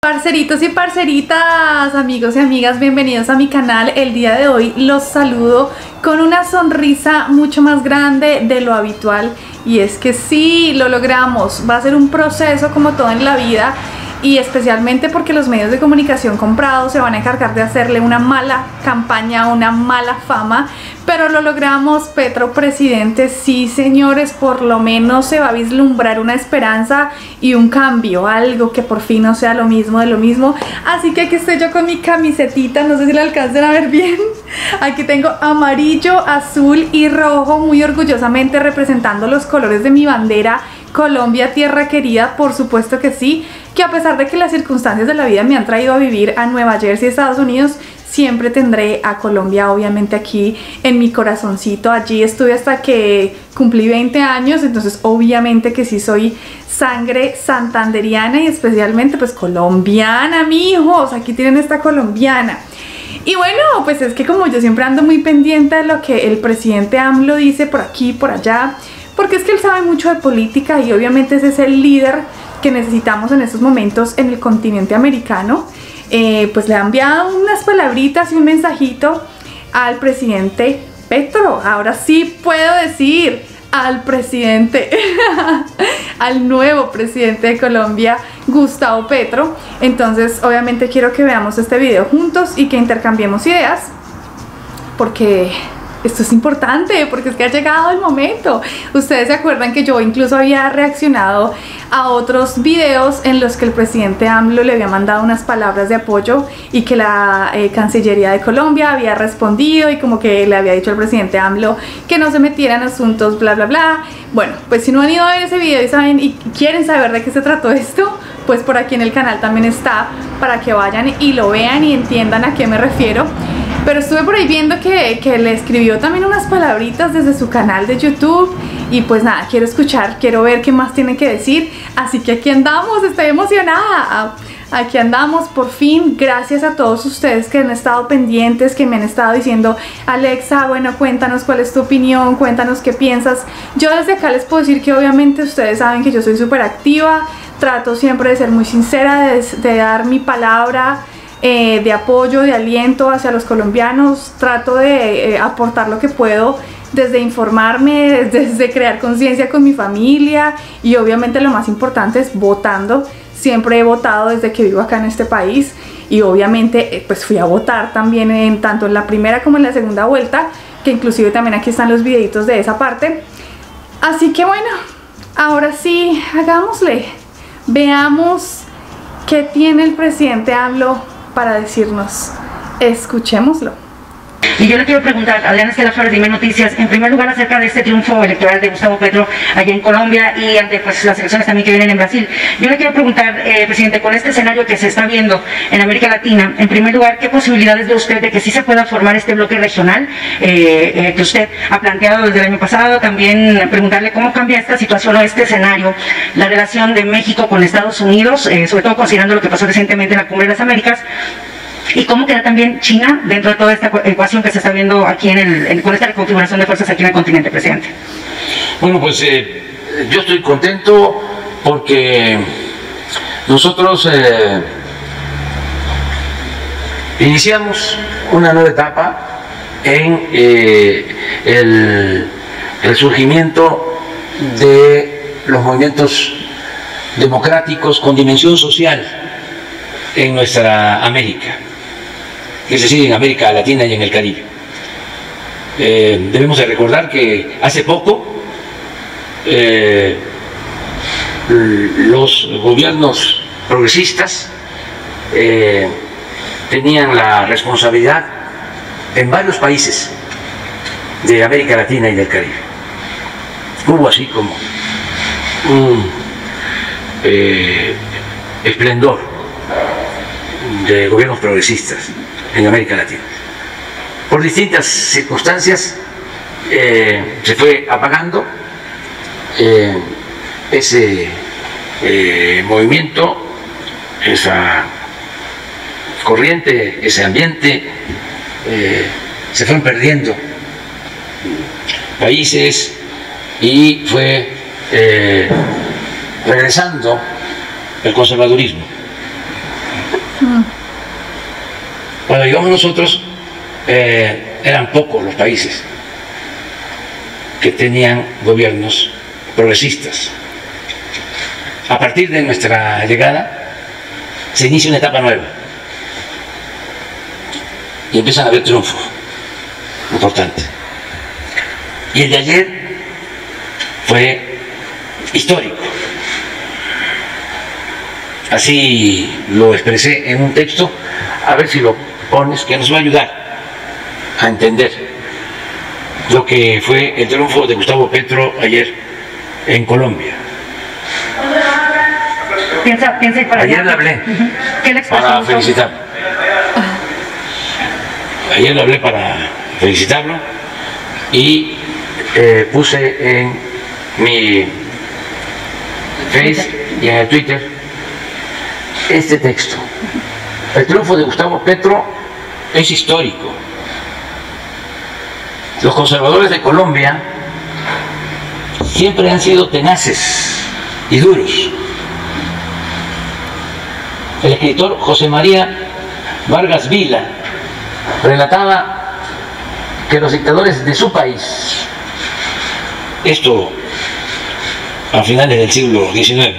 Parceritos y parceritas, amigos y amigas, bienvenidos a mi canal. El día de hoy los saludo con una sonrisa mucho más grande de lo habitual. Y es que sí, lo logramos. Va a ser un proceso como todo en la vida. Y especialmente porque los medios de comunicación comprados se van a encargar de hacerle una mala campaña, una mala fama. Pero lo logramos, Petro presidente, sí señores, por lo menos se va a vislumbrar una esperanza y un cambio, algo que por fin no sea lo mismo de lo mismo. Así que aquí estoy yo con mi camisetita, no sé si la alcancen a ver bien. Aquí tengo amarillo, azul y rojo, muy orgullosamente representando los colores de mi bandera. Colombia, tierra querida, por supuesto que sí, que a pesar de que las circunstancias de la vida me han traído a vivir a Nueva Jersey, Estados Unidos, siempre tendré a Colombia obviamente aquí en mi corazoncito. Allí estuve hasta que cumplí 20 años, entonces obviamente que sí soy sangre santanderiana y especialmente pues colombiana, mijos, aquí tienen esta colombiana. Y bueno, pues es que como yo siempre ando muy pendiente de lo que el presidente AMLO dice por aquí, por allá, porque es que él sabe mucho de política y obviamente ese es el líder que necesitamos en estos momentos en el continente americano. Pues le ha enviado unas palabritas y un mensajito al presidente Petro. Ahora sí puedo decir al presidente, al nuevo presidente de Colombia, Gustavo Petro. Entonces obviamente quiero que veamos este video juntos y que intercambiemos ideas, porque esto es importante, porque es que ha llegado el momento. Ustedes se acuerdan que yo incluso había reaccionado a otros videos en los que el presidente AMLO le había mandado unas palabras de apoyo y que la Cancillería de Colombia había respondido y como que le había dicho al presidente AMLO que no se metiera en asuntos bla bla bla. Bueno, pues si no han ido a ver ese video y saben y quieren saber de qué se trató esto, pues por aquí en el canal también está para que vayan y lo vean y entiendan a qué me refiero. Pero estuve por ahí viendo que le escribió también unas palabritas desde su canal de YouTube. Y pues nada, quiero escuchar, quiero ver qué más tiene que decir. Así que aquí andamos, estoy emocionada. Aquí andamos, por fin. Gracias a todos ustedes que han estado pendientes, que me han estado diciendo: Alexa, bueno, cuéntanos cuál es tu opinión, cuéntanos qué piensas. Yo desde acá les puedo decir que obviamente ustedes saben que yo soy súper activa. Trato siempre de ser muy sincera, de dar mi palabra de apoyo, de aliento hacia los colombianos. Trato de aportar lo que puedo, desde informarme, desde crear conciencia con mi familia y obviamente lo más importante es votando. Siempre he votado desde que vivo acá en este país y obviamente pues fui a votar también tanto en la primera como en la segunda vuelta, que inclusive también aquí están los videitos de esa parte. Así que bueno, ahora sí, hagámosle. Veamos qué tiene el presidente AMLO para decirnos. Escuchémoslo. Y yo le quiero preguntar, Adriana Estela Flores, Dime Noticias, en primer lugar acerca de este triunfo electoral de Gustavo Petro allá en Colombia y ante pues, las elecciones también que vienen en Brasil. Yo le quiero preguntar, presidente, con este escenario que se está viendo en América Latina, en primer lugar, ¿qué posibilidades ve usted de que sí se pueda formar este bloque regional que usted ha planteado desde el año pasado? También preguntarle cómo cambia esta situación o este escenario, la relación de México con Estados Unidos, sobre todo considerando lo que pasó recientemente en la Cumbre de las Américas. ¿Y cómo queda también China dentro de toda esta ecuación que se está viendo aquí con esta reconfiguración de fuerzas aquí en el continente, presidente? Bueno, pues yo estoy contento porque nosotros iniciamos una nueva etapa en el surgimiento de los movimientos democráticos con dimensión social en nuestra América, es decir, en América Latina y en el Caribe. Debemos de recordar que hace poco los gobiernos progresistas tenían la responsabilidad en varios países de América Latina y del Caribe. Hubo así como un esplendor de gobiernos progresistas en América Latina. Por distintas circunstancias se fue apagando ese movimiento, esa corriente, ese ambiente, se fueron perdiendo países y fue regresando el conservadurismo. Cuando llegamos nosotros, eran pocos los países que tenían gobiernos progresistas. A partir de nuestra llegada, se inicia una etapa nueva y empiezan a haber triunfos importantes. Y el de ayer fue histórico. Así lo expresé en un texto, a ver si lo pones, que nos va a ayudar a entender lo que fue el triunfo de Gustavo Petro ayer en Colombia. Piensa ir para ayer allá. le hablé ¿Qué le expresó para Gustavo? felicitarlo. Ayer le hablé para felicitarlo y puse en mi Face y en el Twitter este texto. El triunfo de Gustavo Petro es histórico. Los conservadores de Colombia siempre han sido tenaces y duros. El escritor José María Vargas Vila relataba que los dictadores de su país, esto a finales del siglo XIX,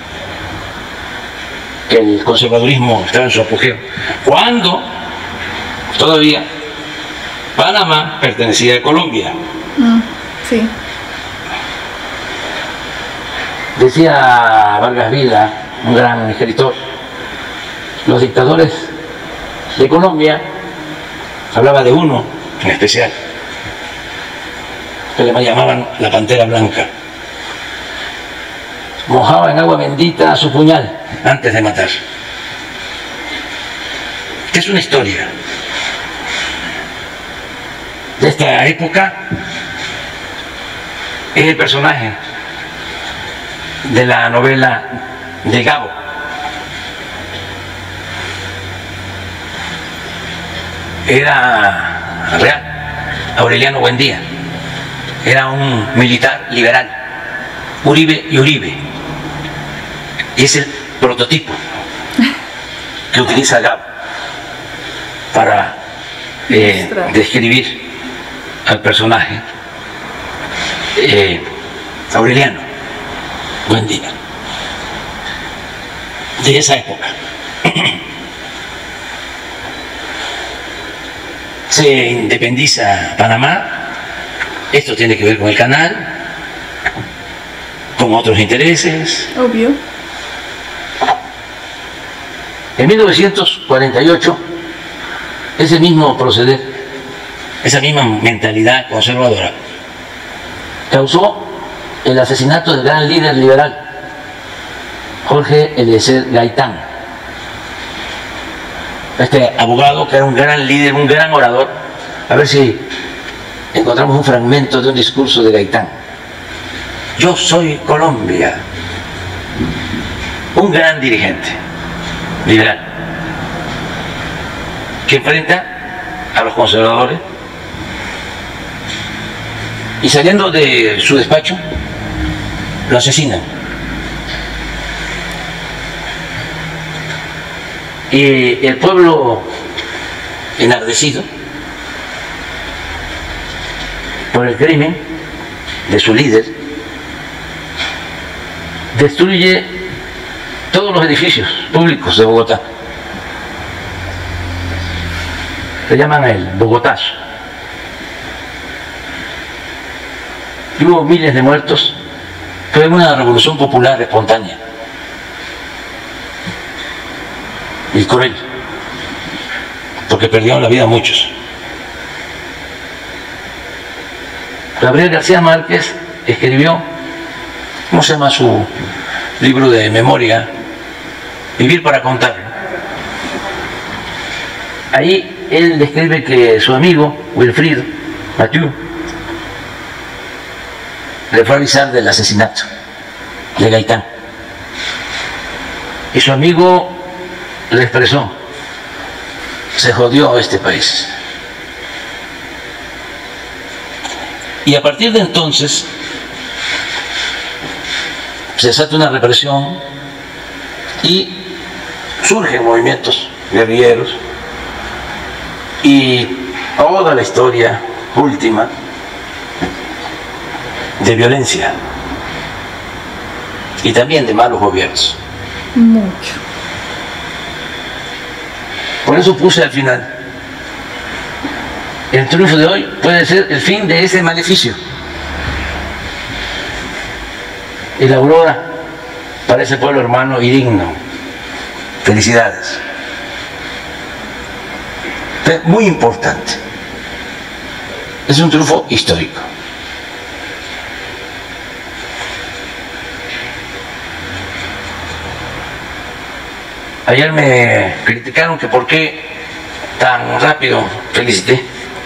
que el conservadurismo estaba en su apogeo, cuando todavía Panamá pertenecía a Colombia. Sí. Decía Vargas Vila, un gran escritor, los dictadores de Colombia, hablaba de uno en especial, que le llamaban la Pantera Blanca. Mojaba en agua bendita su puñal antes de matar. Es una historia de esta época. Es el personaje de la novela de Gabo. Era real. Aureliano Buendía era un militar liberal. Uribe y Uribe. Y es el prototipo que utiliza Gabo para describir al personaje Aureliano Buendía, de esa época. Se independiza Panamá. Esto tiene que ver con el canal, con otros intereses. Obvio. En 1948, ese mismo proceder, esa misma mentalidad conservadora, causó el asesinato del gran líder liberal, Jorge Eliezer Gaitán. Este abogado que era un gran líder, un gran orador. A ver si encontramos un fragmento de un discurso de Gaitán. Yo soy Colombia. Un gran dirigente liberal que enfrenta a los conservadores, y saliendo de su despacho lo asesinan. Y el pueblo, enardecido por el crimen de su líder, destruye todos los edificios públicos de Bogotá. Le llaman el Bogotazo. Y hubo miles de muertos. Fue una revolución popular espontánea y cruel, porque perdieron la vida muchos. Gabriel García Márquez escribió, ¿cómo se llama su libro de memoria? Vivir para contar. Ahí él describe que su amigo Wilfrido Mathieu le fue a avisar del asesinato de Gaitán, y su amigo le expresó: se jodió este país. Y a partir de entonces se desata una represión y surgen movimientos guerrilleros y toda la historia última de violencia y también de malos gobiernos. Mucho. Por eso puse al final, el triunfo de hoy puede ser el fin de ese maleficio y la aurora para ese pueblo hermano y digno. Felicidades. Muy importante. Es un triunfo histórico. Ayer me criticaron que por qué tan rápido felicité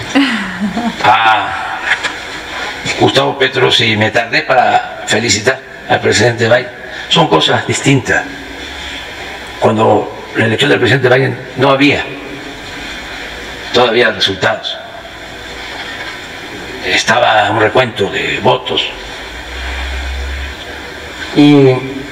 a Gustavo Petro si me tardé para felicitar al presidente Biden. Son cosas distintas. Cuando la elección del presidente Biden no había todavía resultados. Estaba un recuento de votos. Y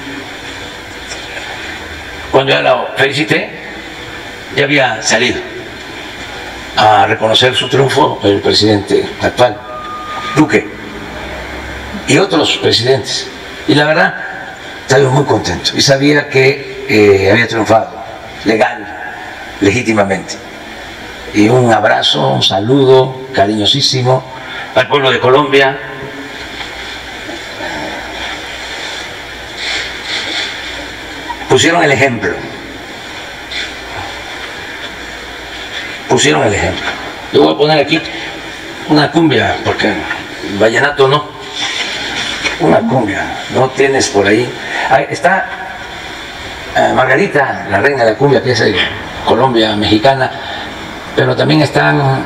cuando ya la felicité, ya había salido a reconocer su triunfo el presidente actual, Duque, y otros presidentes. Y la verdad, estaba muy contento y sabía que había triunfado legal, legítimamente. Y un abrazo, un saludo cariñosísimo al pueblo de Colombia. Pusieron el ejemplo. Pusieron el ejemplo. Yo voy a poner aquí una cumbia, porque vallenato no. Una cumbia, ¿no tienes por ahí? Ahí está Margarita, la reina de la cumbia, que es de Colombia mexicana, pero también están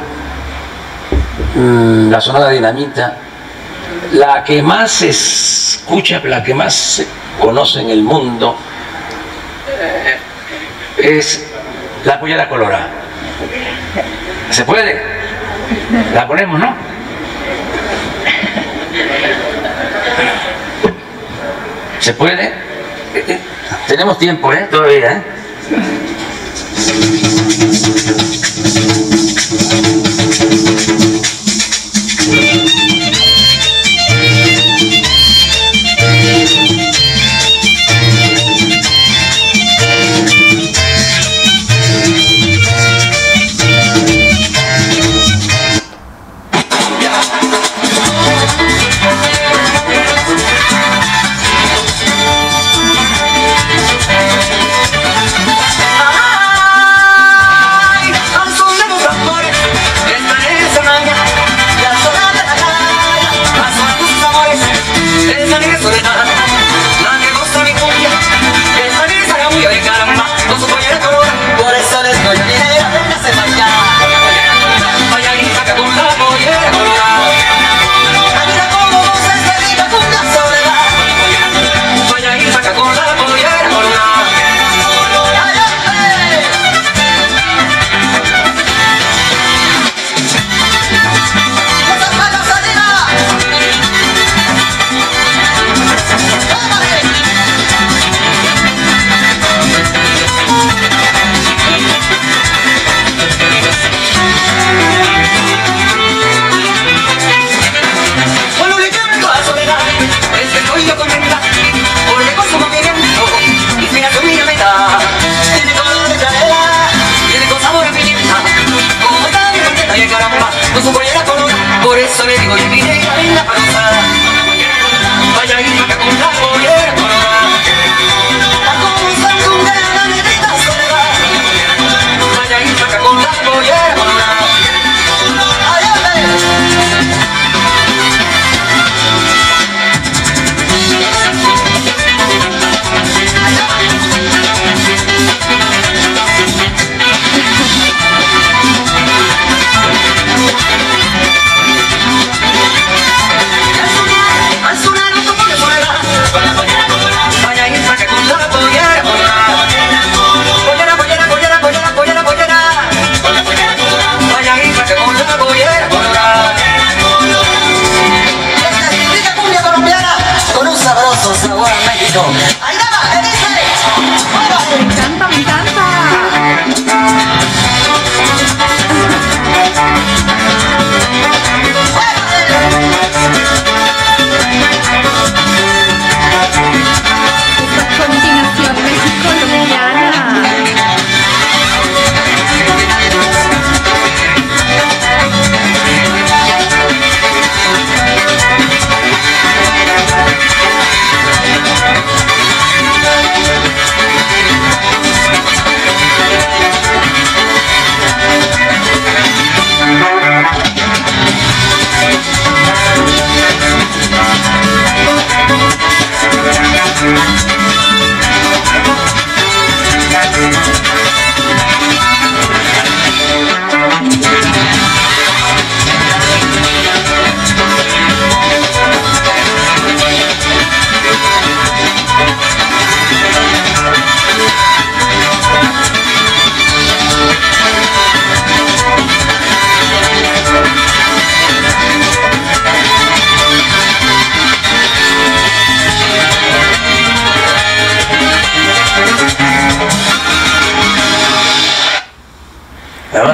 la Sonora Dinamita, la que más se escucha, la que más se conoce en el mundo, es la Pollera Colorada. ¿Se puede? La ponemos, ¿no? ¿Se puede? Tenemos tiempo, todavía,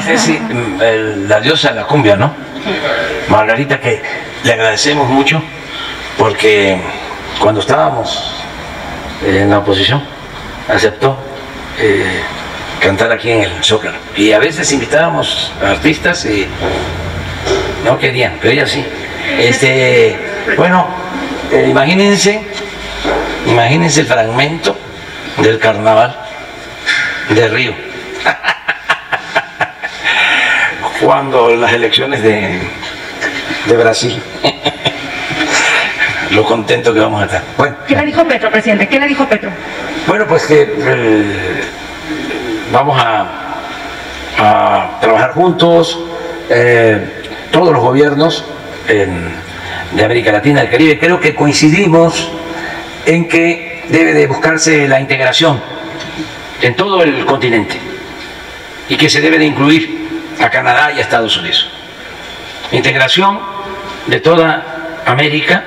Ceci, la diosa de la cumbia, ¿no? Margarita, que le agradecemos mucho porque cuando estábamos en la oposición aceptó cantar aquí en el Zócalo. Y a veces invitábamos a artistas y no querían, pero ella sí. Bueno, imagínense el fragmento del carnaval de Río. Cuando las elecciones de Brasil. Lo contento que vamos a estar. Bueno. ¿Qué le dijo Petro, presidente? ¿Qué le dijo Petro? Bueno, pues que vamos a trabajar juntos, todos los gobiernos de América Latina, del Caribe. Creo que coincidimos en que debe de buscarse la integración en todo el continente y que se debe de incluir a Canadá y a Estados Unidos. Integración de toda América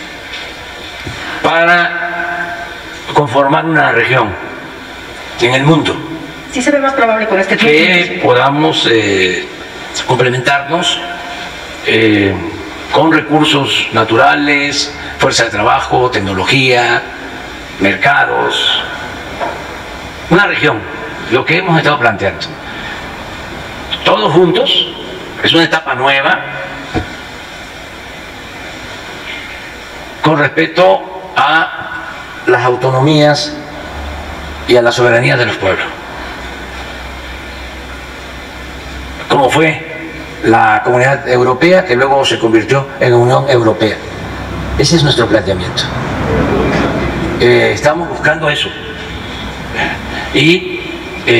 para conformar una región en el mundo. ¿Sí se ve más probable con este que podamos complementarnos con recursos naturales, fuerza de trabajo, tecnología, mercados, una región, lo que hemos estado planteando. Todos juntos, es una etapa nueva, con respecto a las autonomías y a la soberanía de los pueblos. Como fue la Comunidad Europea, que luego se convirtió en Unión Europea. Ese es nuestro planteamiento. Estamos buscando eso. Y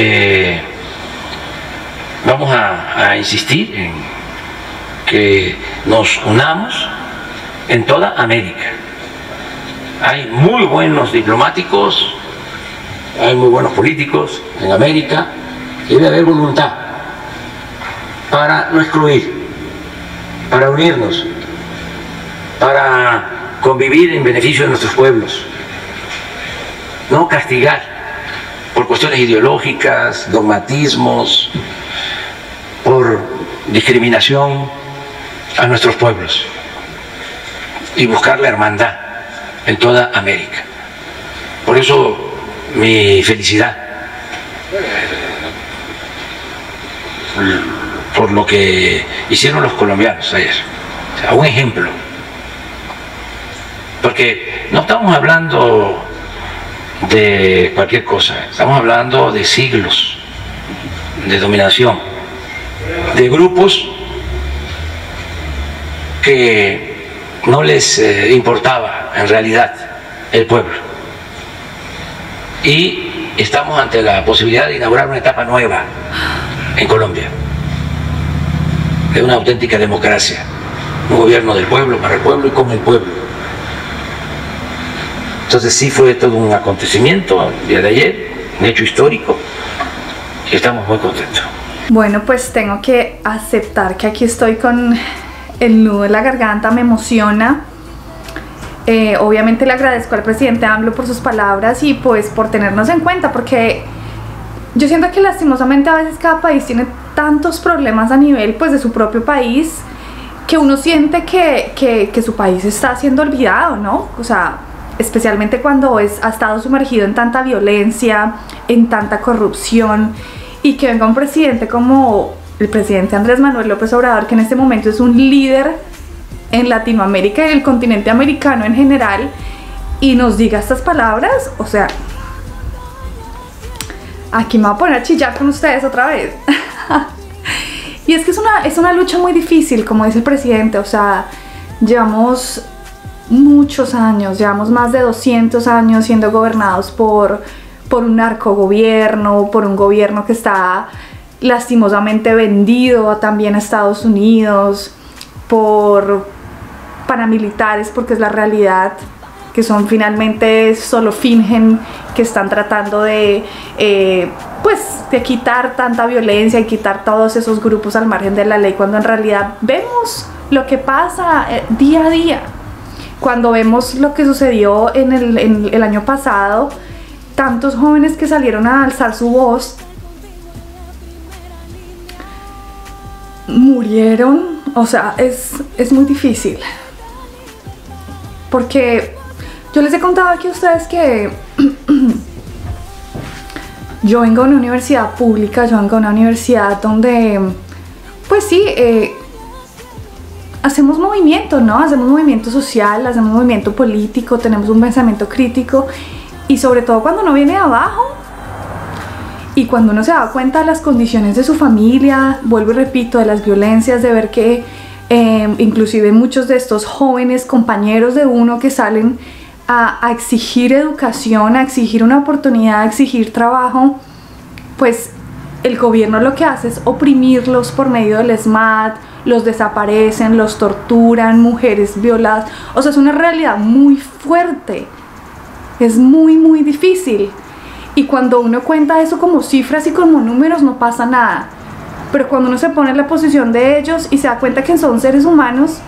vamos a insistir en que nos unamos en toda América. Hay muy buenos diplomáticos, hay muy buenos políticos en América, y debe haber voluntad para no excluir, para unirnos, para convivir en beneficio de nuestros pueblos, no castigar por cuestiones ideológicas, dogmatismos, por discriminación a nuestros pueblos, y buscar la hermandad en toda América. Por eso mi felicidad por lo que hicieron los colombianos ayer. O sea, un ejemplo. Porque no estamos hablando de cualquier cosa, estamos hablando de siglos de dominación, de grupos que no les importaba en realidad el pueblo. Y estamos ante la posibilidad de inaugurar una etapa nueva en Colombia, de una auténtica democracia, un gobierno del pueblo, para el pueblo y con el pueblo. Entonces sí fue todo un acontecimiento el día de ayer, un hecho histórico, y estamos muy contentos. Bueno, pues tengo que aceptar que aquí estoy con el nudo en la garganta, me emociona. Obviamente le agradezco al presidente AMLO por sus palabras y pues por tenernos en cuenta, porque yo siento que lastimosamente a veces cada país tiene tantos problemas a nivel pues de su propio país, que uno siente que su país está siendo olvidado, ¿no? O sea, especialmente cuando ha estado sumergido en tanta violencia, en tanta corrupción, y que venga un presidente como el presidente Andrés Manuel López Obrador, que en este momento es un líder en Latinoamérica y el continente americano en general, y nos diga estas palabras. O sea, aquí me voy a poner a chillar con ustedes otra vez. Y es que es una lucha muy difícil, como dice el presidente. O sea, llevamos muchos años, llevamos más de 200 años siendo gobernados por un narcogobierno, por un gobierno que está lastimosamente vendido también a Estados Unidos, por paramilitares, porque es la realidad, que son finalmente solo fingen que están tratando de quitar tanta violencia y quitar todos esos grupos al margen de la ley, cuando en realidad vemos lo que pasa día a día. Cuando vemos lo que sucedió en el año pasado, tantos jóvenes que salieron a alzar su voz, murieron, o sea, es muy difícil. Porque yo les he contado aquí a ustedes que yo vengo de una universidad pública, yo vengo de una universidad donde, pues sí, hacemos movimiento, ¿no? Hacemos movimiento social, hacemos movimiento político, tenemos un pensamiento crítico, y sobre todo cuando uno viene de abajo y cuando uno se da cuenta de las condiciones de su familia, vuelvo y repito, de las violencias, de ver que inclusive muchos de estos jóvenes compañeros de uno que salen a exigir educación, a exigir una oportunidad, a exigir trabajo, pues el gobierno lo que hace es oprimirlos por medio del SMAT, los desaparecen, los torturan, mujeres violadas. O sea, es una realidad muy fuerte, es muy difícil. Y cuando uno cuenta eso como cifras y como números no pasa nada. Pero cuando uno se pone en la posición de ellos y se da cuenta que son seres humanos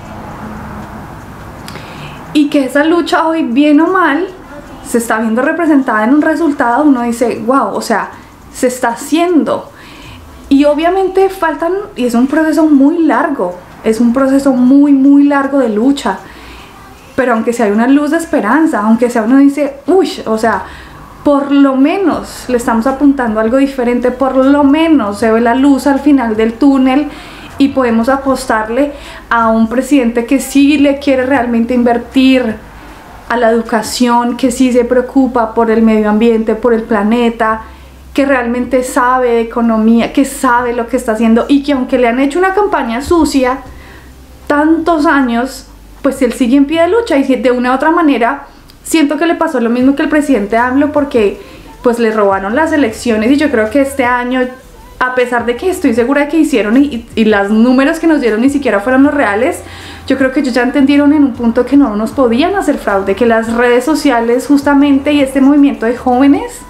y que esa lucha hoy, bien o mal, se está viendo representada en un resultado, uno dice, wow, o sea, se está haciendo. Y obviamente faltan, y es un proceso muy largo, es un proceso muy largo de lucha. Pero aunque sea una luz de esperanza, aunque sea uno dice, uy, o sea, por lo menos le estamos apuntando a algo diferente, por lo menos se ve la luz al final del túnel y podemos apostarle a un presidente que sí le quiere realmente invertir a la educación, que sí se preocupa por el medio ambiente, por el planeta, que realmente sabe de economía, que sabe lo que está haciendo, y que aunque le han hecho una campaña sucia tantos años, pues él sigue en pie de lucha. Y de una u otra manera siento que le pasó lo mismo que el presidente AMLO, porque pues le robaron las elecciones, y yo creo que este año, a pesar de que estoy segura de que hicieron y los números que nos dieron ni siquiera fueron los reales, yo creo que ellos ya entendieron en un punto que no nos podían hacer fraude, que las redes sociales justamente y este movimiento de jóvenes,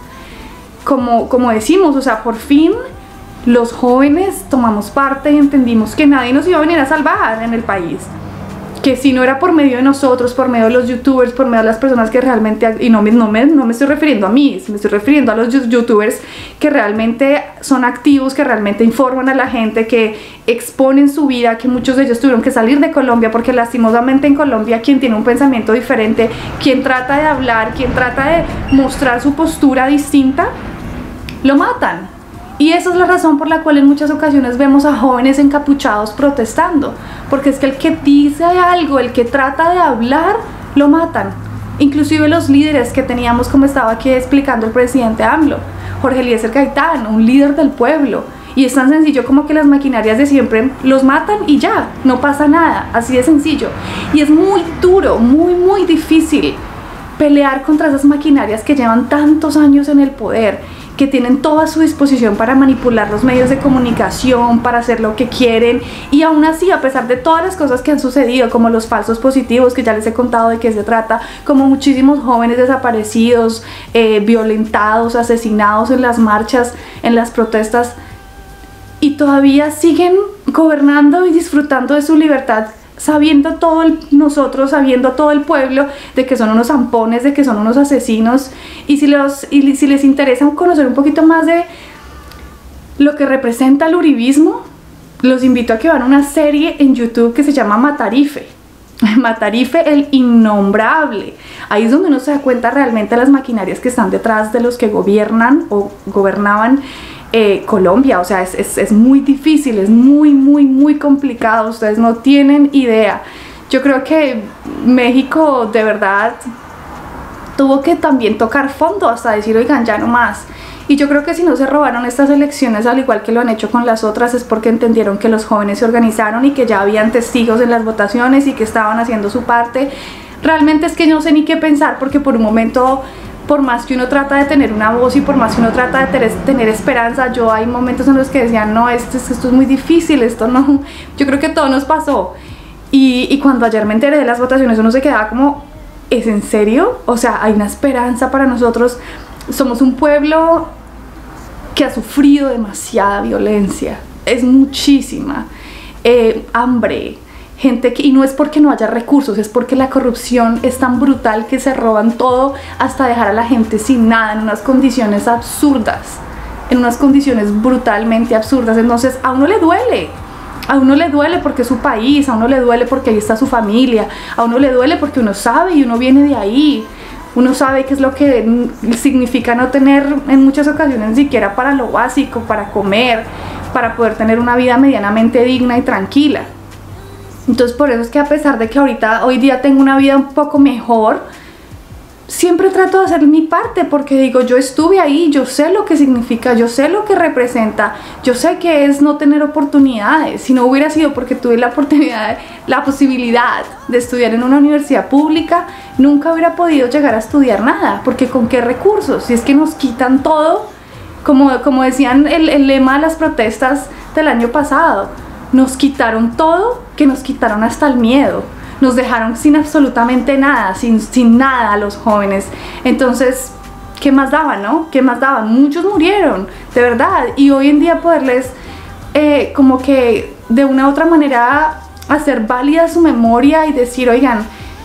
como decimos, o sea, por fin los jóvenes tomamos parte y entendimos que nadie nos iba a venir a salvar en el país, que si no era por medio de nosotros, por medio de los youtubers, por medio de las personas que realmente, y no me estoy refiriendo a mí, me estoy refiriendo a los youtubers que realmente son activos, que realmente informan a la gente, que exponen su vida, que muchos de ellos tuvieron que salir de Colombia, porque lastimosamente en Colombia quien tiene un pensamiento diferente, quien trata de hablar, quien trata de mostrar su postura distinta, lo matan. Y esa es la razón por la cual en muchas ocasiones vemos a jóvenes encapuchados protestando, porque es que el que dice algo, el que trata de hablar, lo matan. Inclusive los líderes que teníamos, como estaba aquí explicando el presidente AMLO, Jorge Eliezer Gaitán, un líder del pueblo, y es tan sencillo como que las maquinarias de siempre los matan y ya, no pasa nada, así de sencillo. Y es muy duro, muy difícil pelear contra esas maquinarias que llevan tantos años en el poder, que tienen toda a su disposición para manipular los medios de comunicación, para hacer lo que quieren, y aún así, a pesar de todas las cosas que han sucedido, como los falsos positivos, que ya les he contado de qué se trata, como muchísimos jóvenes desaparecidos, violentados, asesinados en las marchas, en las protestas, y todavía siguen gobernando y disfrutando de su libertad, sabiendo nosotros, sabiendo todo el pueblo de que son unos zampones, de que son unos asesinos. Y si les interesa conocer un poquito más de lo que representa el uribismo, los invito a que vean una serie en YouTube que se llama Matarife. Matarife el innombrable. Ahí es donde uno se da cuenta realmente de las maquinarias que están detrás de los que gobiernan o gobernaban Colombia. O sea, es muy difícil, es muy complicado, ustedes no tienen idea. Yo creo que México de verdad tuvo que también tocar fondo hasta decir, oigan, ya no más. Y yo creo que si no se robaron estas elecciones, al igual que lo han hecho con las otras, es porque entendieron que los jóvenes se organizaron y que ya habían testigos en las votaciones y que estaban haciendo su parte. Realmente es que no sé ni qué pensar, porque por un momento, por más que uno trata de tener una voz y por más que uno trata de tener esperanza, hay momentos en los que decían, no, esto es muy difícil, esto no. Yo creo que todo nos pasó. Y cuando ayer me enteré de las votaciones, uno se quedaba como, ¿es en serio? O sea, hay una esperanza para nosotros. Somos un pueblo que ha sufrido demasiada violencia, es muchísima, hambre, gente y no es porque no haya recursos, es porque la corrupción es tan brutal que se roban todo hasta dejar a la gente sin nada, en unas condiciones absurdas, en unas condiciones brutalmente absurdas. Entonces a uno le duele, A uno le duele porque es su país, a uno le duele porque ahí está su familia, a uno le duele porque uno sabe y uno viene de ahí. Uno sabe qué es lo que significa no tener en muchas ocasiones ni siquiera para lo básico, para comer, para poder tener una vida medianamente digna y tranquila. Entonces por eso es que a pesar de que hoy día tengo una vida un poco mejor, siempre trato de hacer mi parte porque digo, yo estuve ahí, yo sé lo que significa, yo sé lo que representa, yo sé que es no tener oportunidades. Si no hubiera sido porque tuve la oportunidad, la posibilidad de estudiar en una universidad pública, nunca hubiera podido llegar a estudiar nada, porque con qué recursos, si es que nos quitan todo, como decían el lema de las protestas del año pasado, nos quitaron todo, que nos quitaron hasta el miedo. Nos dejaron sin absolutamente nada, sin nada a los jóvenes. Entonces, ¿qué más daban, no? ¿Qué más daban? Muchos murieron, de verdad. Y hoy en día poderles, como que de una u otra manera, hacer válida su memoria y decir, oigan,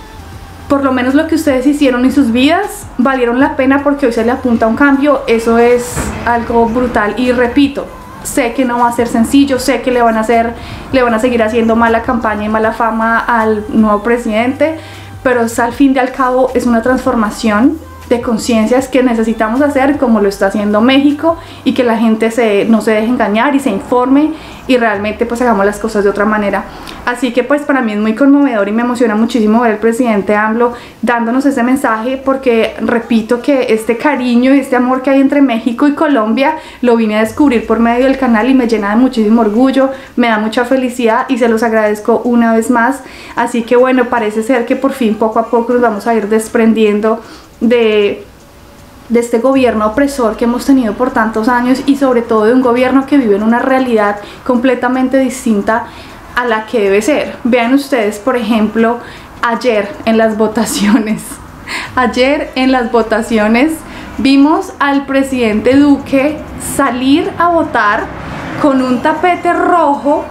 por lo menos lo que ustedes hicieron en sus vidas valieron la pena porque hoy se le apunta un cambio. Eso es algo brutal. Y repito, sé que no va a ser sencillo, sé que le van a seguir haciendo mala campaña y mala fama al nuevo presidente, pero al fin y al cabo es una transformación de conciencias que necesitamos hacer, como lo está haciendo México, y que la gente no se deje engañar y se informe y realmente pues hagamos las cosas de otra manera. Así que pues para mí es muy conmovedor y me emociona muchísimo ver al presidente AMLO dándonos ese mensaje, porque repito que este cariño y este amor que hay entre México y Colombia lo vine a descubrir por medio del canal y me llena de muchísimo orgullo, me da mucha felicidad y se los agradezco una vez más. Así que bueno, parece ser que por fin poco a poco nos vamos a ir desprendiendo de este gobierno opresor que hemos tenido por tantos años, y sobre todo de un gobierno que vive en una realidad completamente distinta a la que debe ser. Vean ustedes, por ejemplo, ayer en las votaciones vimos al presidente Duque salir a votar con un tapete rojo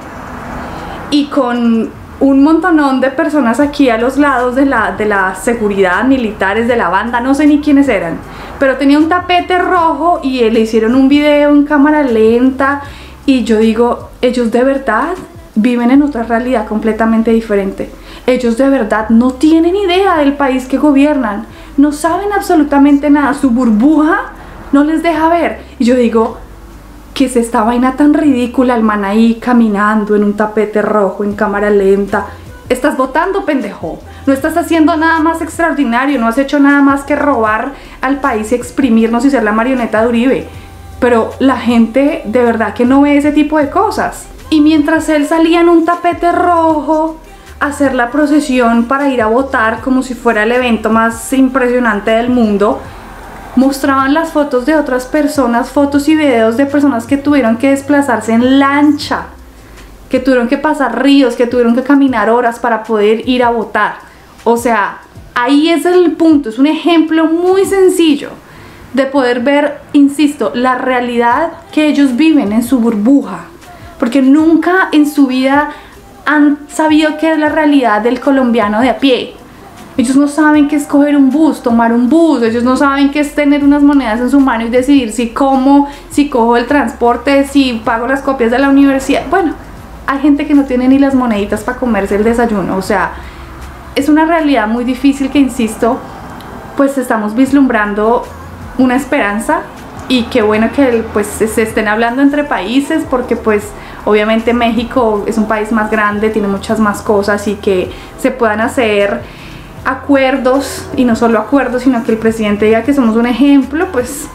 y con un montonón de personas aquí a los lados de la seguridad, militares, de la banda, no sé ni quiénes eran, pero tenía un tapete rojo y le hicieron un video en cámara lenta, y yo digo, ellos de verdad viven en otra realidad completamente diferente. Ellos de verdad no tienen idea del país que gobiernan, no saben absolutamente nada, su burbuja no les deja ver. Y yo digo, ¿qué es esta vaina tan ridícula? El man ahí caminando en un tapete rojo en cámara lenta. Estás votando, pendejo. No estás haciendo nada más extraordinario, no has hecho nada más que robar al país y exprimirnos y ser la marioneta de Uribe. Pero la gente de verdad que no ve ese tipo de cosas. Y mientras él salía en un tapete rojo a hacer la procesión para ir a votar como si fuera el evento más impresionante del mundo, mostraban las fotos de otras personas, fotos y videos de personas que tuvieron que desplazarse en lancha, que tuvieron que pasar ríos, que tuvieron que caminar horas para poder ir a votar. O sea, ahí es el punto, es un ejemplo muy sencillo de poder ver, insisto, la realidad que ellos viven en su burbuja, porque nunca en su vida han sabido qué es la realidad del colombiano de a pie. Ellos no saben qué es coger un bus, tomar un bus, ellos no saben qué es tener unas monedas en su mano y decidir si cojo el transporte, si pago las copias de la universidad. Bueno, hay gente que no tiene ni las moneditas para comerse el desayuno. O sea, es una realidad muy difícil que, insisto, pues estamos vislumbrando una esperanza, y qué bueno que pues se estén hablando entre países, porque pues obviamente México es un país más grande, tiene muchas más cosas, y que se puedan hacer acuerdos, y no solo acuerdos, sino que el presidente diga que somos un ejemplo, pues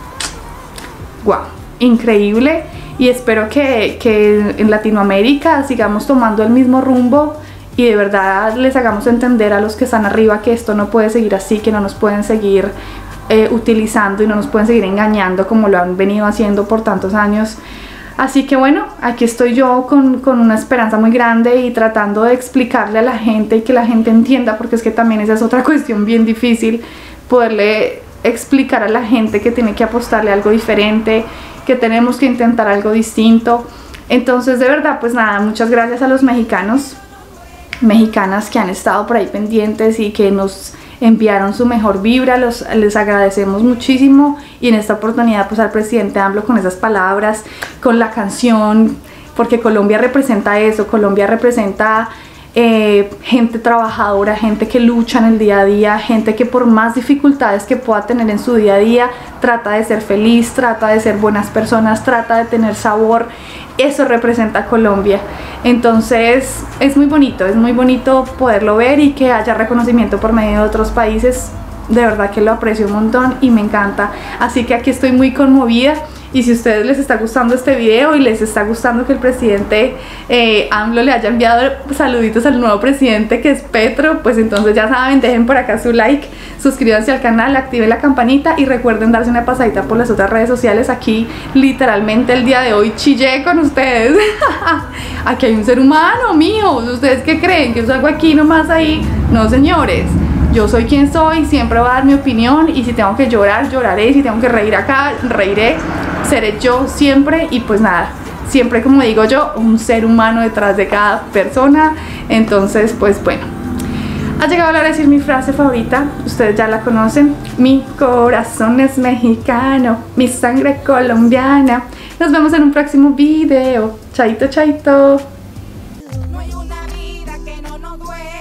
wow, increíble. Y espero que en Latinoamérica sigamos tomando el mismo rumbo y de verdad les hagamos entender a los que están arriba que esto no puede seguir así, que no nos pueden seguir utilizando y no nos pueden seguir engañando como lo han venido haciendo por tantos años. Así que bueno, aquí estoy yo con una esperanza muy grande y tratando de explicarle a la gente y que la gente entienda, porque es que también esa es otra cuestión bien difícil, poderle explicar a la gente que tiene que apostarle a algo diferente, que tenemos que intentar algo distinto. Entonces de verdad pues nada, muchas gracias a los mexicanos, mexicanas que han estado por ahí pendientes y que nos enviaron su mejor vibra, les agradecemos muchísimo. Y en esta oportunidad pues al presidente AMLO con esas palabras, con la canción porque Colombia representa eso, Colombia representa gente trabajadora, gente que lucha en el día a día, gente que por más dificultades que pueda tener en su día a día, trata de ser feliz, trata de ser buenas personas, trata de tener sabor. Eso representa Colombia. Entonces es muy bonito poderlo ver y que haya reconocimiento por medio de otros países. De verdad que lo aprecio un montón y me encanta. Así que aquí estoy muy conmovida. Y si a ustedes les está gustando este video y les está gustando que el presidente AMLO le haya enviado saluditos al nuevo presidente que es Petro, pues entonces ya saben, dejen por acá su like, suscríbanse al canal, activen la campanita y recuerden darse una pasadita por las otras redes sociales. Aquí literalmente el día de hoy chillé con ustedes. Aquí hay un ser humano, mijos. ¿Ustedes qué creen? ¿Que yo salgo aquí nomás ahí? No, señores. Yo soy quien soy, siempre voy a dar mi opinión y si tengo que llorar, lloraré, si tengo que reír acá, reiré, seré yo siempre y pues nada, siempre como digo yo, un ser humano detrás de cada persona. Entonces pues bueno, ha llegado la hora de decir mi frase favorita, ustedes ya la conocen: mi corazón es mexicano, mi sangre colombiana. Nos vemos en un próximo video, chaito chaito. No hay una vida que no nos duele.